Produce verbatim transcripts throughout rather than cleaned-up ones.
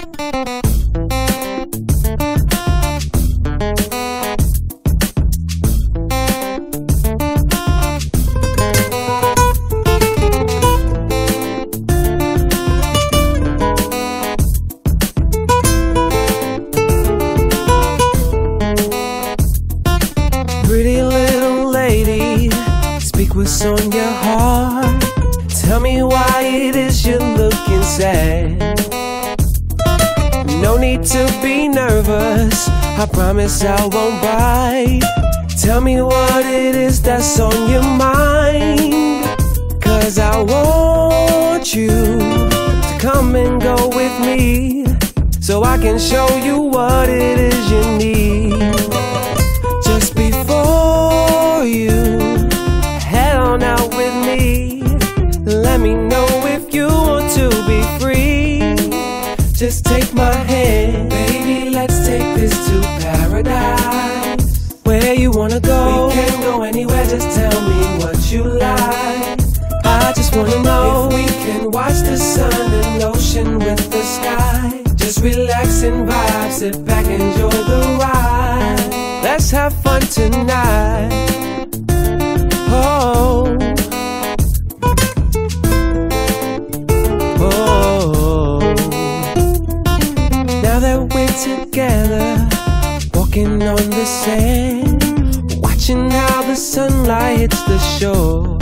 Pretty little lady, speak what's on your heart. Tell me why it is you're looking sad. No need to be nervous, I promise I won't bite. Tell me what it is that's on your mind, 'cause I want you to come and go with me, so I can show you what it is you need. Just before you head on out with me, let me know if you want to be free. Just take my hand, baby, let's take this to paradise. Where you wanna go? We can go anywhere, just tell me what you like. I just wanna know if we can watch the sun and ocean with the sky. Just relax and vibe, sit back, enjoy the ride. Let's have fun tonight. Oh, oh. Now that we're together, walking on the sand, watching how the sunlight hits the shore,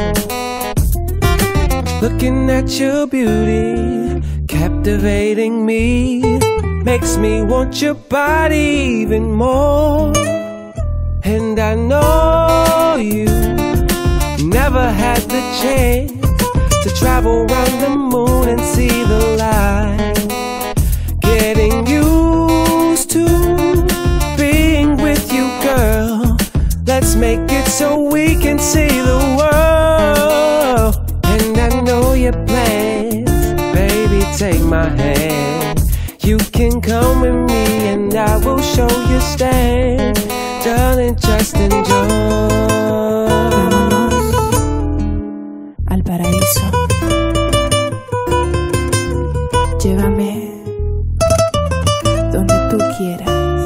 looking at your beauty, captivating me, makes me want your body even more. And I know you never had the chance to travel around the moon and see the light. Getting used to being with you, girl. Let's make it so we can see the world. And I know your plans, baby, take my hand. You can come with me and I will show you stand. Darling, just enjoy. Vámonos al paraíso. Llévame donde tú quieras.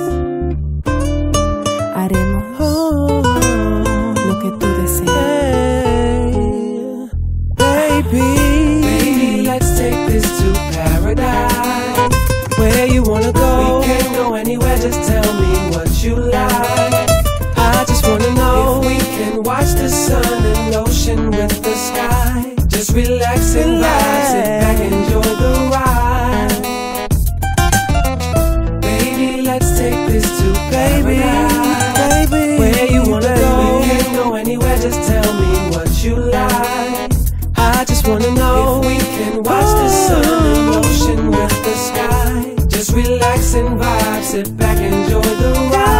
Haremos Oh, lo que tú deseas. hey, baby, baby, let's take this to paradise. Where you wanna go? We can go anywhere, just tell me what you like. I just wanna know if we can watch the sun and ocean with the sky. Just relax and vibe, sit back, enjoy the ride. Baby, let's take this to paradise. Baby, where you wanna go? We can go anywhere, just tell me what you like. I just wanna know if we can watch the sun and ocean with the sky. Just relax and vibe, sit back, enjoy the ride.